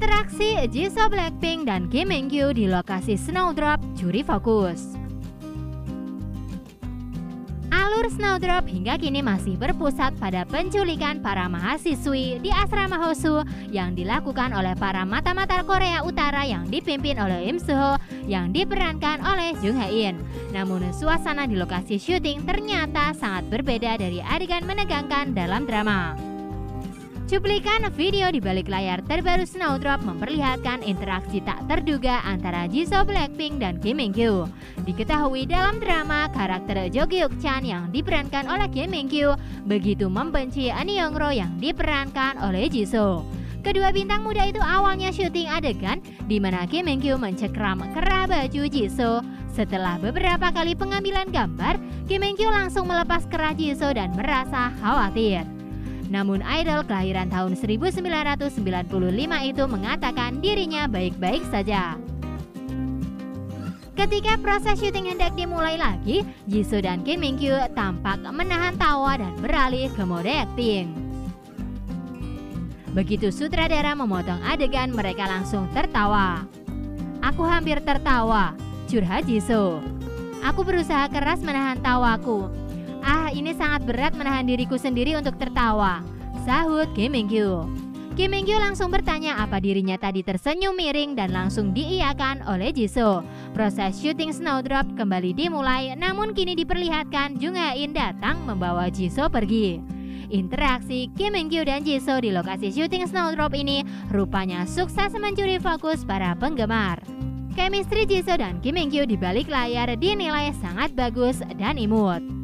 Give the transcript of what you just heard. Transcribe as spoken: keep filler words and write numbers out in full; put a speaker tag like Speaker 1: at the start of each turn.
Speaker 1: Interaksi Jisoo Blackpink dan Kim Min-gyu di lokasi Snowdrop curi fokus. Alur Snowdrop hingga kini masih berpusat pada penculikan para mahasiswi di asrama Hosu yang dilakukan oleh para mata-mata Korea Utara yang dipimpin oleh Im Soo yang diperankan oleh Jung Hae-in. Namun suasana di lokasi syuting ternyata sangat berbeda dari adegan menegangkan dalam drama. Cuplikan video di balik layar terbaru Snowdrop memperlihatkan interaksi tak terduga antara Jisoo Blackpink dan Kim Min-gyu. Diketahui dalam drama, karakter Jo Gyuk-chan yang diperankan oleh Kim Min-gyu begitu membenci An Young-ro yang diperankan oleh Jisoo. Kedua bintang muda itu awalnya syuting adegan di mana Kim Min-gyu mencekram kerah baju Jisoo. Setelah beberapa kali pengambilan gambar, Kim Min-gyu langsung melepas kerah Jisoo dan merasa khawatir. Namun idol kelahiran tahun seribu sembilan ratus sembilan puluh lima itu mengatakan dirinya baik-baik saja. Ketika proses syuting hendak dimulai lagi, Jisoo dan Kim Min-gyu tampak menahan tawa dan beralih ke mode akting. Begitu sutradara memotong adegan, mereka langsung tertawa. "Aku hampir tertawa," curhat Jisoo. "Aku berusaha keras menahan tawaku. Ah, ini sangat berat menahan diriku sendiri untuk tertawa," sahut Kim Min-gyu. Kim Min-gyu langsung bertanya apa dirinya tadi tersenyum miring dan langsung diiyakan oleh Jisoo. Proses syuting Snowdrop kembali dimulai, namun kini diperlihatkan Jung Hae-in datang membawa Jisoo pergi. Interaksi Kim Min-gyu dan Jisoo di lokasi syuting Snowdrop ini rupanya sukses mencuri fokus para penggemar. Chemistry Jisoo dan Kim Min-gyu di balik layar dinilai sangat bagus dan imut.